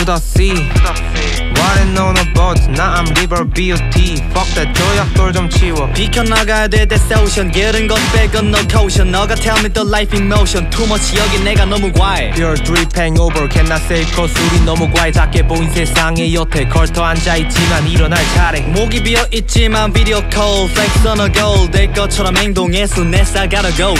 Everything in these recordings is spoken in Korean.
to the sea. What I know about 나 I'm river beauty. Fuck that 조약돌 좀 치워. 비켜나가야 돼 that's ocean. 게으른 것 빼곤 no caution. 너가 tell me the life in motion. Too much 여기 내가 너무 과해. Pure drip hangover cannot save cause 우리 너무 과해. 작게 보인 세상의 여태 걸터 앉아있지만 일어날 차례. 목이 비어있지만 비디오 콜 Flex on a goal. 내 것처럼 행동해서 Next I gotta go.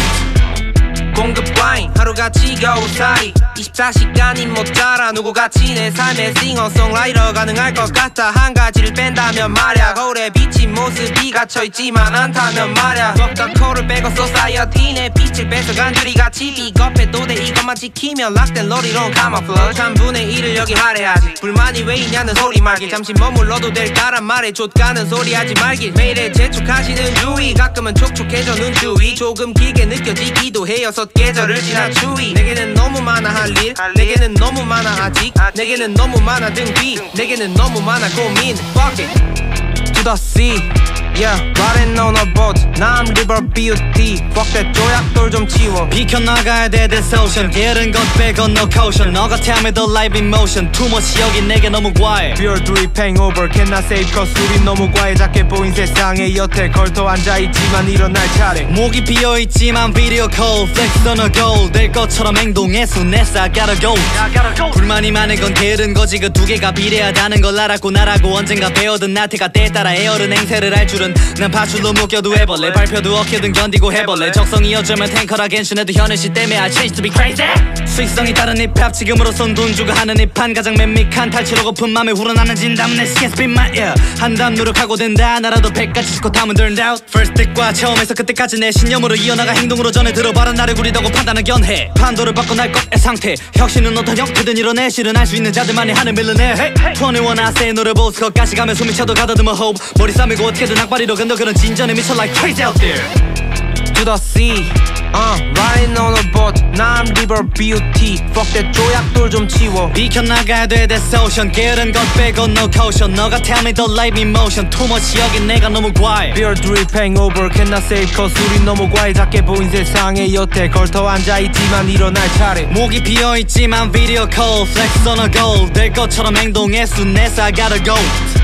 공급 와인 하루같이 겨우살이 24시간이 모자라 누구같이 내 삶의 싱어송라이터 가능할 것 같아. 한 가지를 뺀다면 말야 거울에 비친 모습이 갇혀있지만 않다면 말야. 덕다 코를 빼고 society 내 빛을 뺏어간 유리같이 비겁해도 돼. 이것만 지키면 락된 로리론 camouflage. 3분의 1을 여기 할애하지. 불만이 왜 있냐는 소리 말길. 잠시 머물러도 될까란 말에 좆가는 소리 하지 말길. 매일에 재촉하시는 주의 가끔은 촉촉해져 눈주위. 조금 길게 느껴지기도 해요. 계절을 지나 추위. 내게는 너무 많아 할 일. 내게는 너무 많아 아직. 내게는 너무 많아 등뒤. 내게는 너무 많아 고민. Fuck it to the sea. Yeah, what I know about 나 I'm river beauty. Fuck that 조약돌 좀 치워. 비켜나가야 돼 this ocean. 게으른 것 빼곤 no caution. 너가 tell me the life in motion. Too much 여기 내게 너무 과해. Pure drip hangover cannot save cause 우리 너무 과해. 작게 보인 세상의 여태 걸터 앉아있지만 일어날 차례. 목이 비어있지만 비디오 콜 Flex on a goal. 될 것처럼 행동해서 Next I gotta go. 불만이 많은 건 게으른 거지. 그 두 개가 비례하다는 걸 알았고 나라고 언젠가 배워든 나태가 때에 따라 에어른 행세를 할 줄은 난 파출로 묶여도 해벌레. 발표도 어떻게든 견디고 해벌레. 적성이 어쩌면 탱커라 갠신해도 현실시 때문에 I change to be crazy. 수익성이 다른 힙합 지금으로선 돈 주고 하는 힙한 가장 밋밋한 탈취로 고픈 맘에 후련하는 진담 내 can't spit my ear. 한담 노력하고 된다 나라도 100가지 싣고 탐은 turned out. First step과 처음에서 끝까지 내 신념으로 이어나가 행동으로 전해 들어봐라. 나를 구리다고 판단은 견해. 판도를 바꿔날 것의 상태. 혁신은 어떤 형태든 이뤄내. 실현할 수 있는 자들만이 하는 밀러네. 21 I say 노래 보스 것까지 가면 숨이 차도 가다듬어 hope. 머리 싸매고 어떻게든 악바리로 근데 그런 진전에 미쳐 like crazy out there. To the sea. Riding on a boat 나 I'm river beauty. Fuck that 조약돌 좀 치워. 비켜나가야 돼 this ocean. 게으른 것 빼곤 no caution. 너가 tell me the life in motion. Too much 여기 내가 너무 과해. Pure drip hangover cannot save cause 우리 너무 과해. 작게 보인 세상의 여태 걸터 앉아있지만 일어날 차례. 목이 비어있지만 비디오 콜 Flex on a goal. 될 것처럼 행동해서 Next I gotta go.